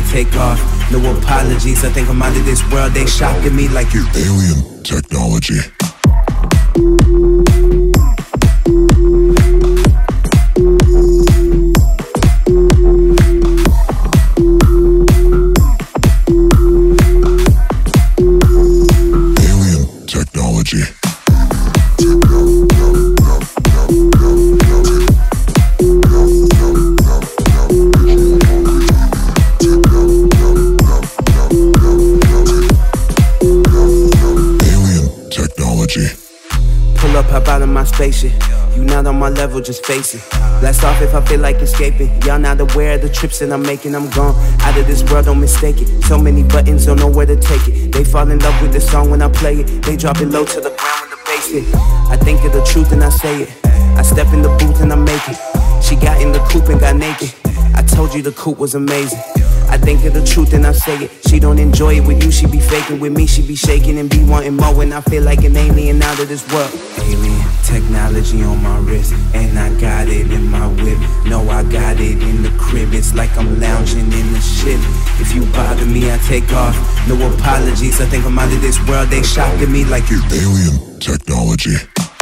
take off. No apologies, I think I'm out of this world. They shocking me like you alien technology. Alien technology. Pull up, hop out of my spaceship. You not on my level, just face it. Blast off if I feel like escaping. Y'all not aware of the trips that I'm making. I'm gone out of this world, don't mistake it. So many buttons, don't know where to take it. They fall in love with the song when I play it. They drop it low to the ground when the bass hit. I think of the truth and I say it. I step in the booth and I make it. She got in the coupe and got naked. I told you the coupe was amazing. I think of the truth and I say it. She don't enjoy it with you, she be faking. With me, she be shaking and be wanting more. And I feel like an alien out of this world. Alien technology on my wrist, and I got it in my whip. No, I got it in the crib. It's like I'm lounging in the ship. If you bother me, I take off. No apologies, I think I'm out of this world. They shocking me like you alien technology.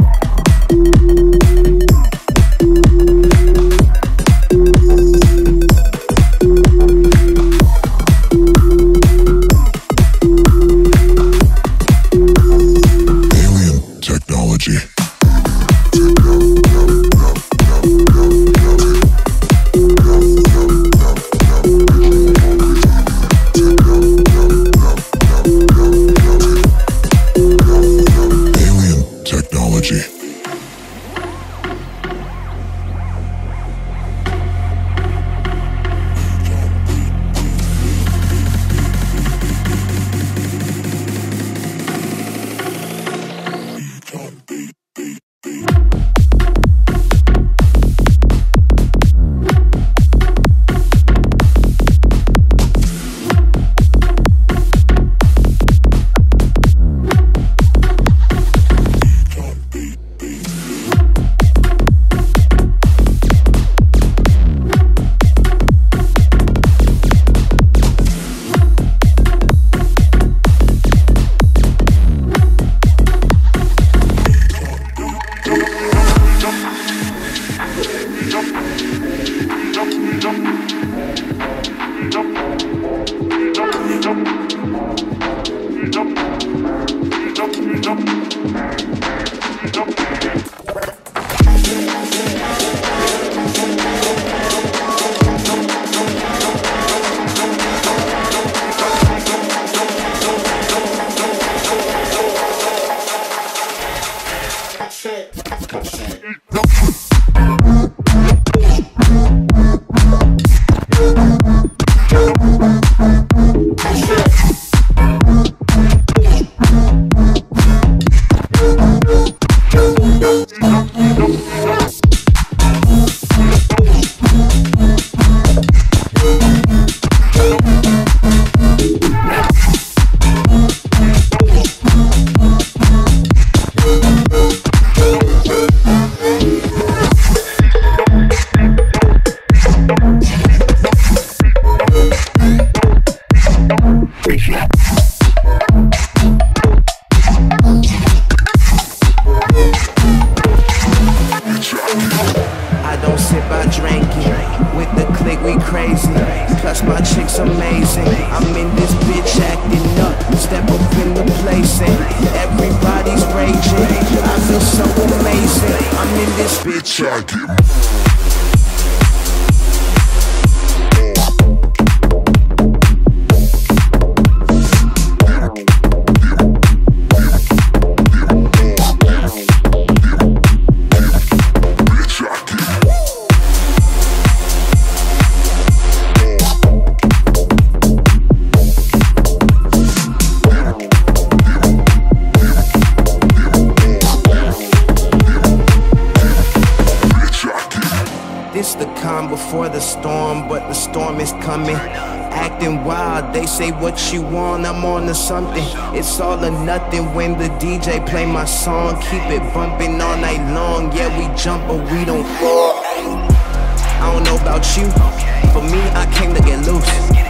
Before the storm, but the storm is coming. Acting wild, they say what you want, I'm on to something. It's all or nothing when the DJ play my song. Keep it bumping all night long. Yeah, we jump but we don't fall. I don't know about you, for me I came to get loose. I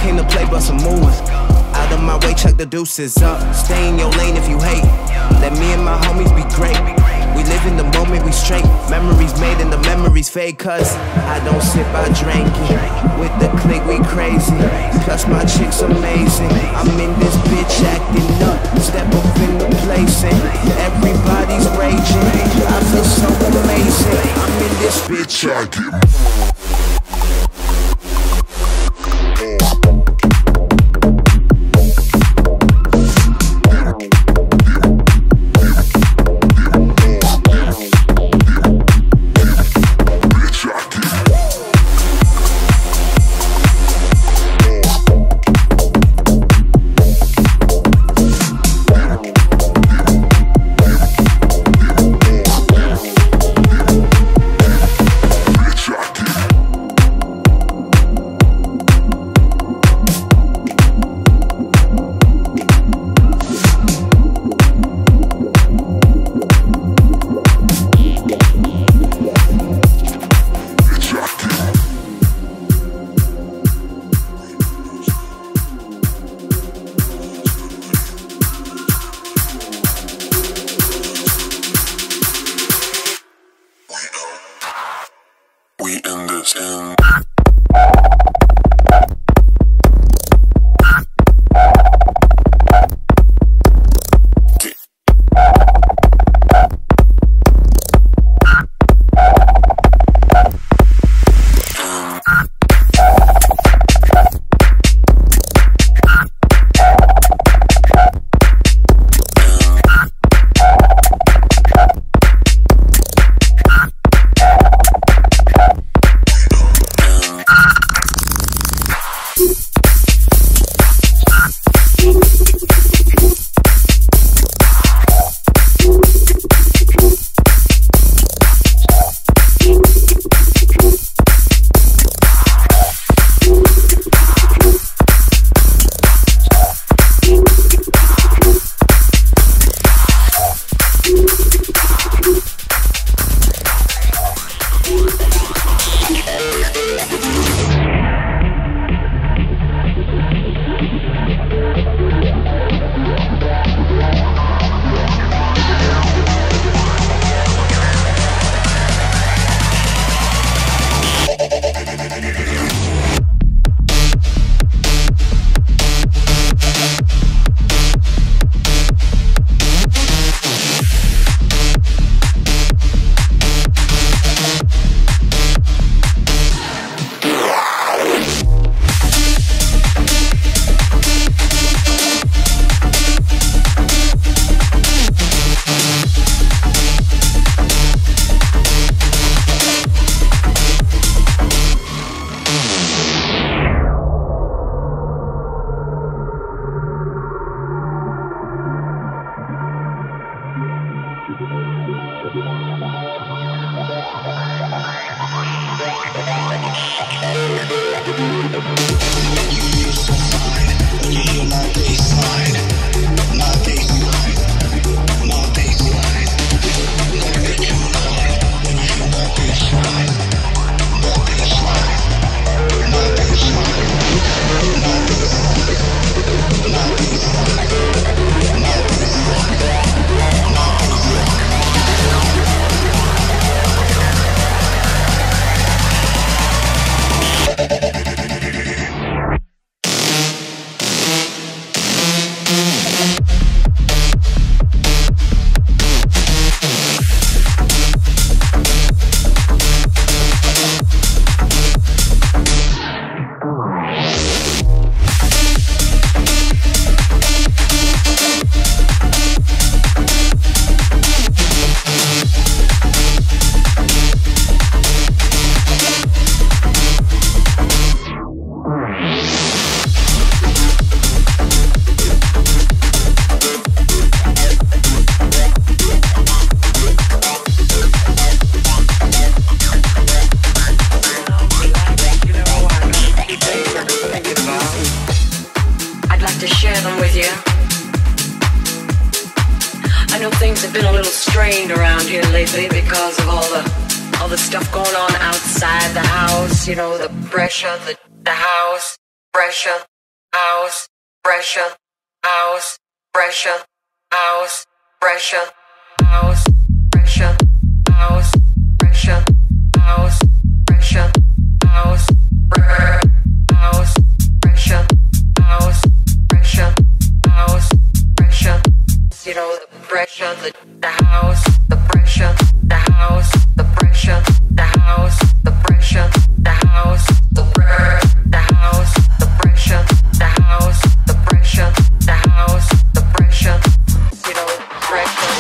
came to play, but some moves. Out of my way, check the deuces up. Stay in your lane if you hate. Let me and my homies be great. We live in the moment, we straight. Memories made and the memories fade. Cause I don't sip, I drink it. With the click, we crazy. Plus my chick's amazing. I'm in this bitch acting up. Step up in the place and everybody's raging. I feel so amazing. I'm in this bitch acting. We end this in. You know, the pressure, the house pressure. house, pressure, house, pressure, house, pressure, house, pressure, house, pressure, house, pressure, house, house, pressure, house, pressure, house, pressure. You know the pressure, the house, the pressure, the house, the pressure, the house, the pressure, the house, the house, the pressure, the house, the pressure, the house, the pressure. You know the pressure,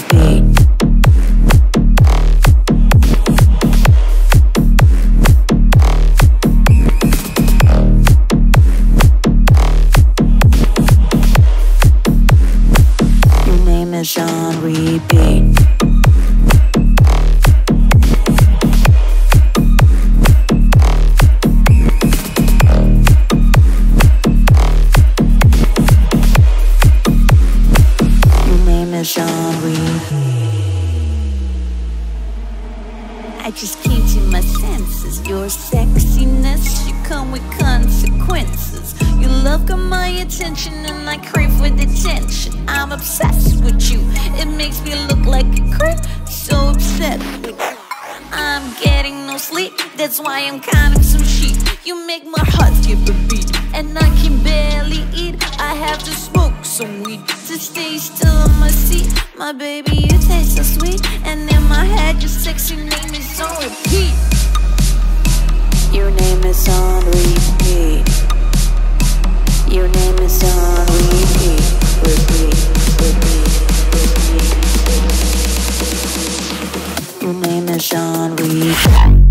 repeat. Your name is on repeat. I just can't see my senses. Your sexiness, you come with consequences. Your love got my attention and I crave for attention. I'm obsessed with you. It makes me look like a creep. So upset with you. I'm getting no sleep. That's why I'm counting some sheep. You make my heart skip a beat, and I can barely eat. I have to smoke some weed to stay still on my seat. My baby, you taste so sweet, and in my head, your sexy name is on repeat. Your name is on repeat. Your name is on repeat. Repeat, repeat, repeat. Your name is on repeat.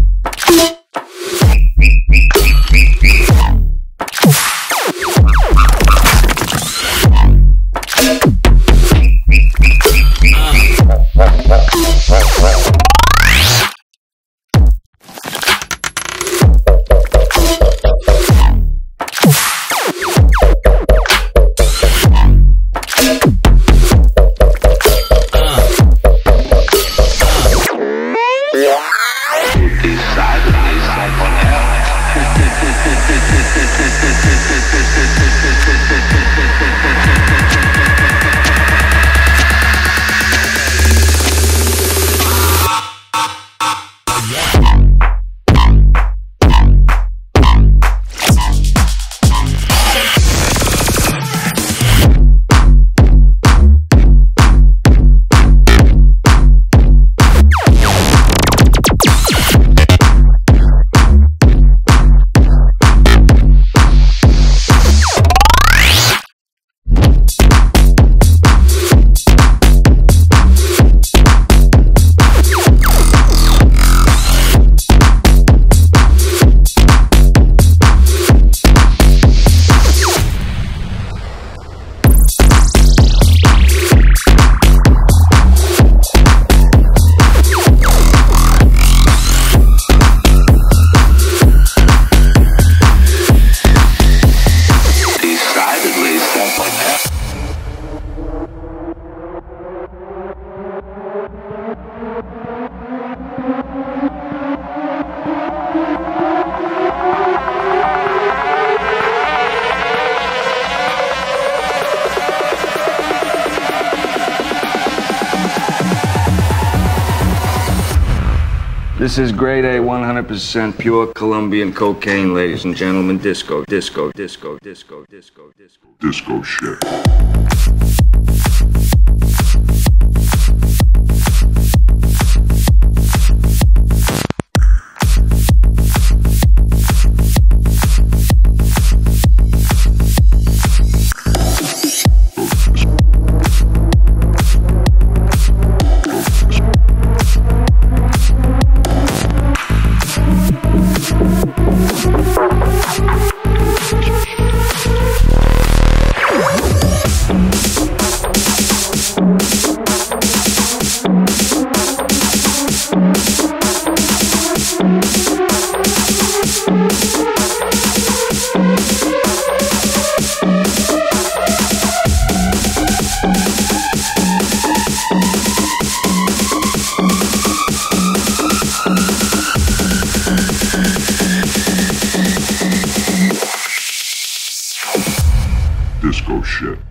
This is grade A, 100% pure Colombian cocaine, ladies and gentlemen. Disco, disco, disco, disco, disco, disco. Disco shit. Disco shit.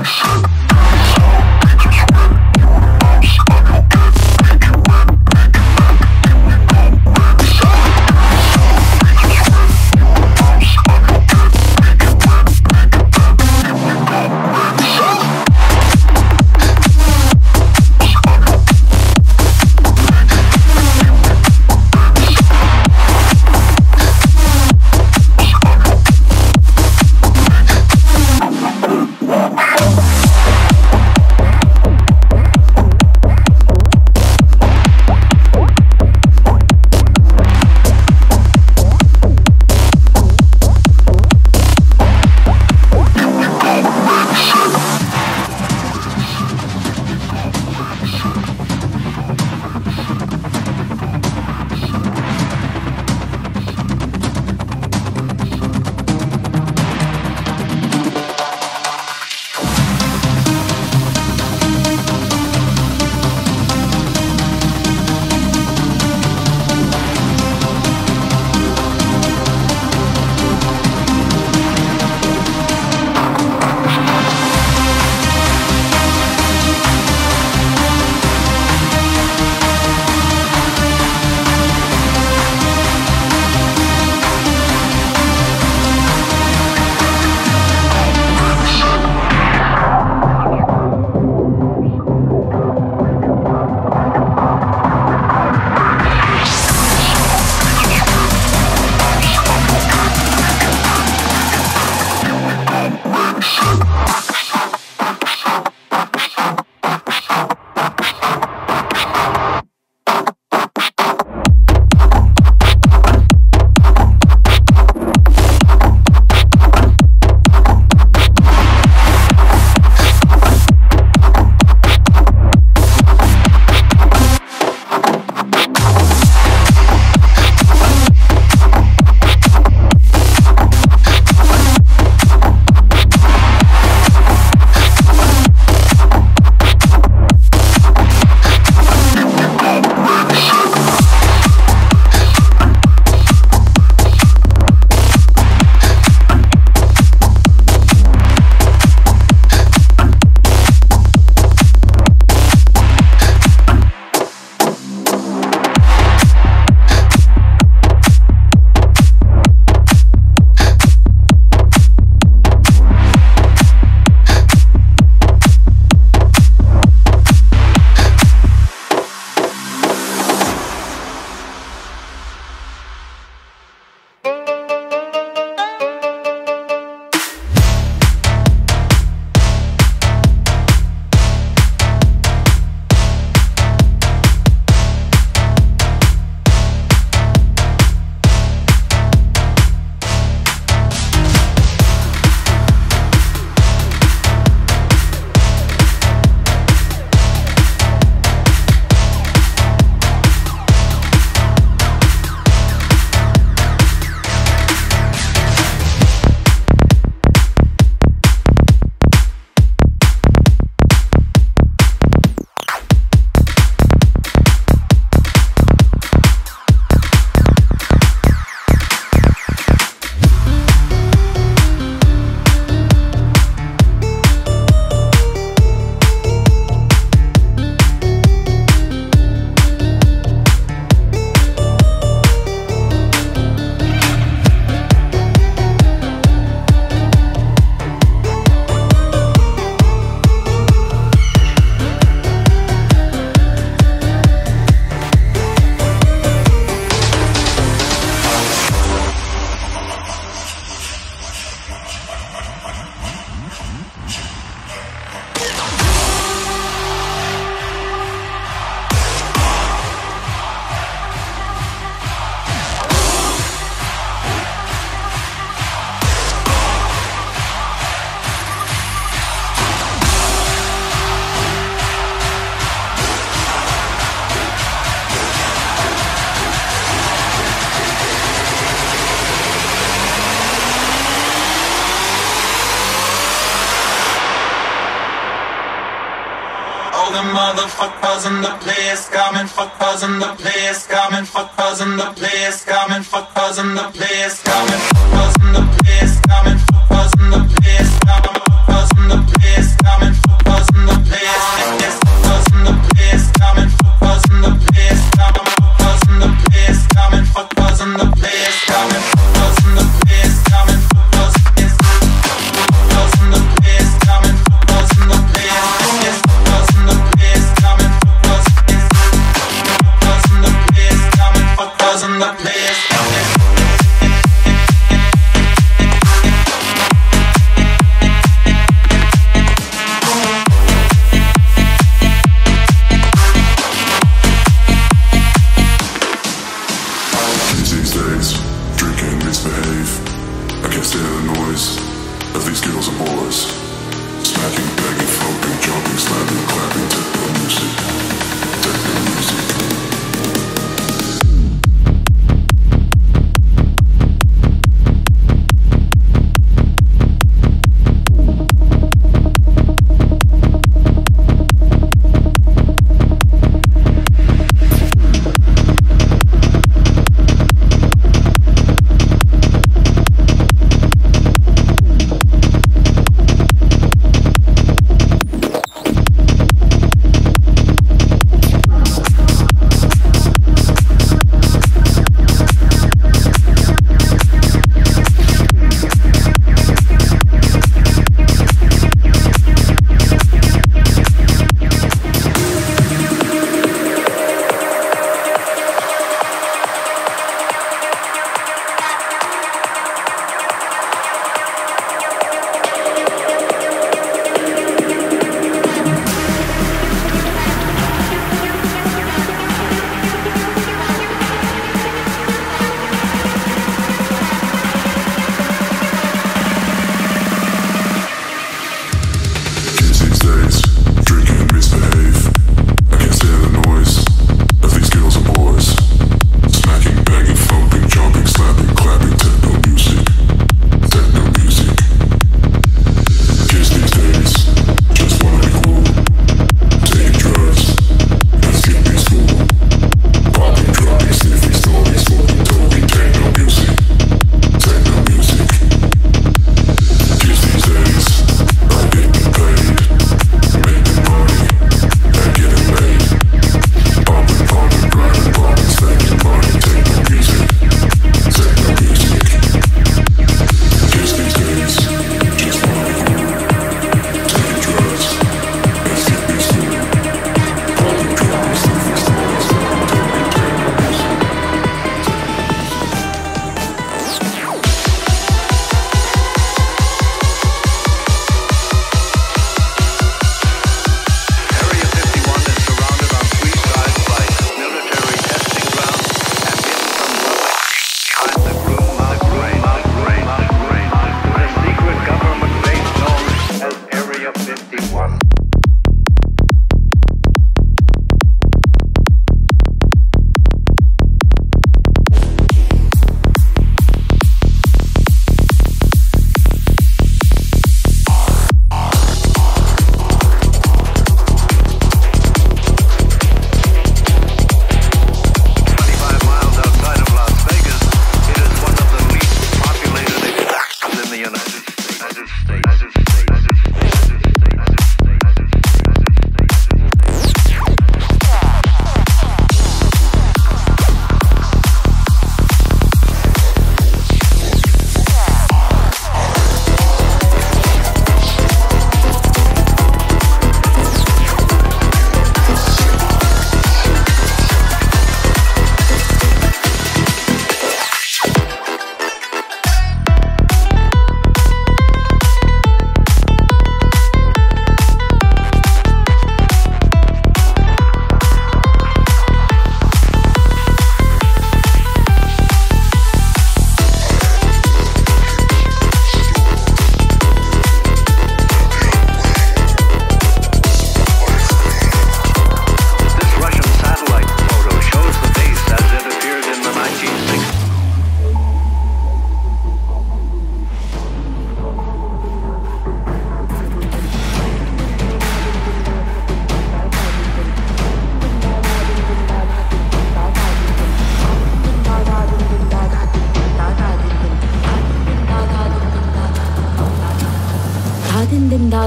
the motherfuckers in the place coming, fuckers in the place coming, fuckers in the place coming, fuckers in the place coming, fuckers in the place coming, fuckers in the place coming, fuckers in the place coming.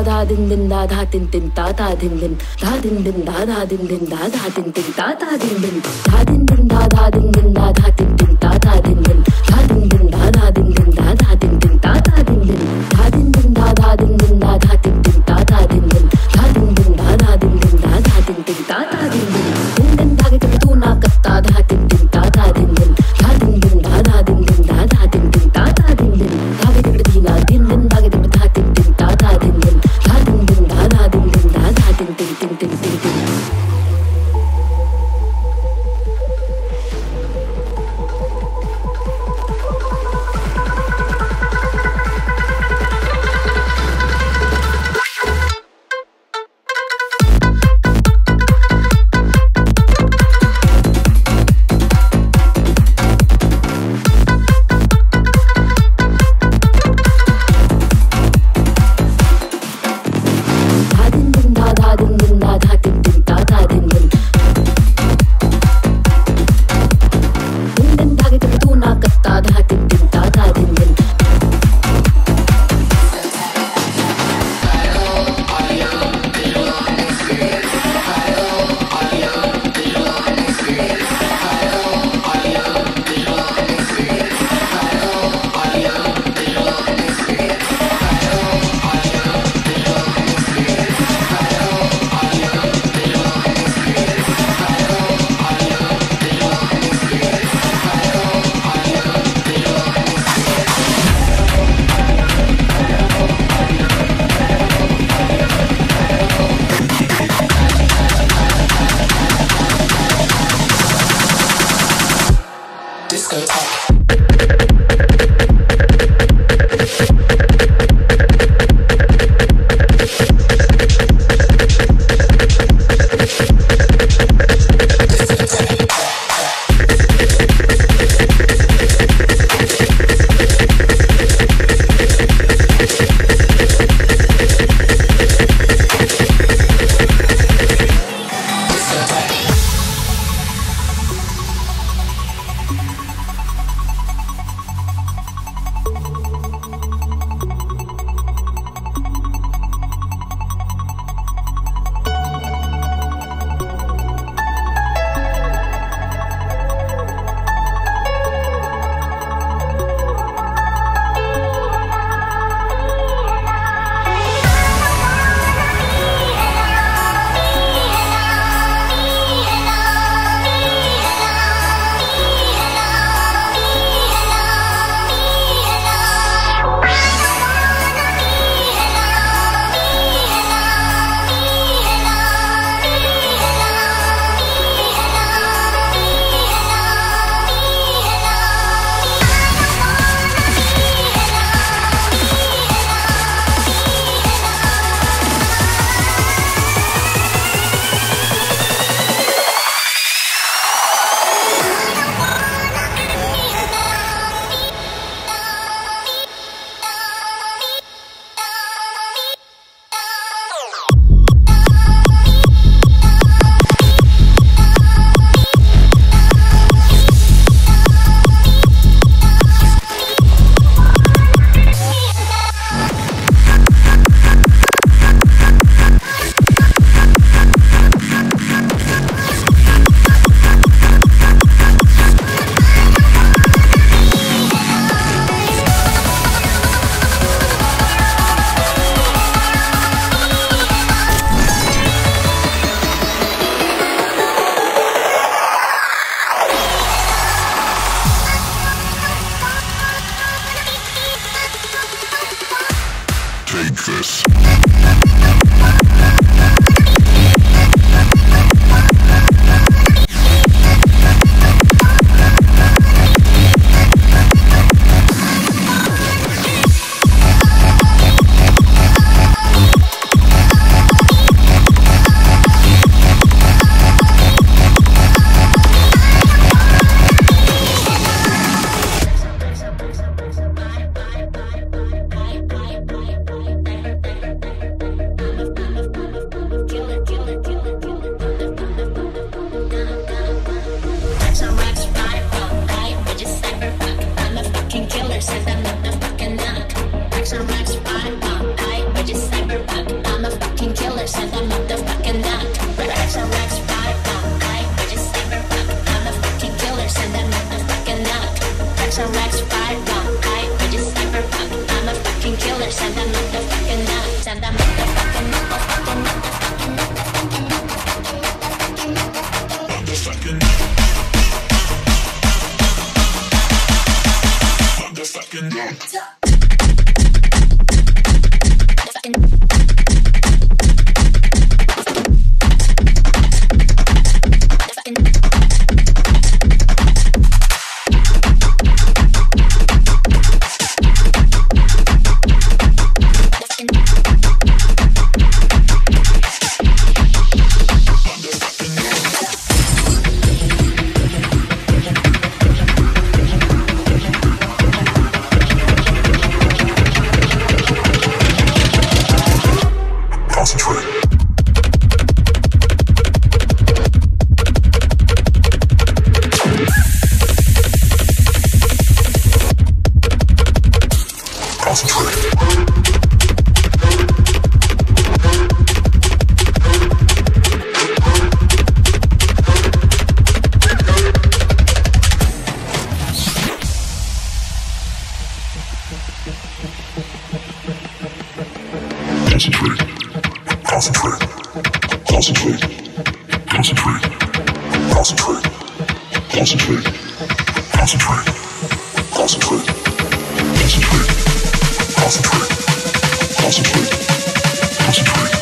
da din din da da din din da da din din da din din da da din din da da din din da da din din da din din da da din din da da din din da da din din da din din da da din din da da din din da da din din da din din da da din din da da din din da da din din da din din da da din din da da din din da da din din din din da ke tu na katta da din din da da din din da din din da da din din da da din din da da din din da ke tu dina din din da ke tu da din din da da din din da din din da da din din da da din din din din din din Concentrate. Concentrate. Concentrate. Concentrate. Concentrate. Concentrate. Concentrate. Concentrate. Concentrate. Concentrate. Concentrate.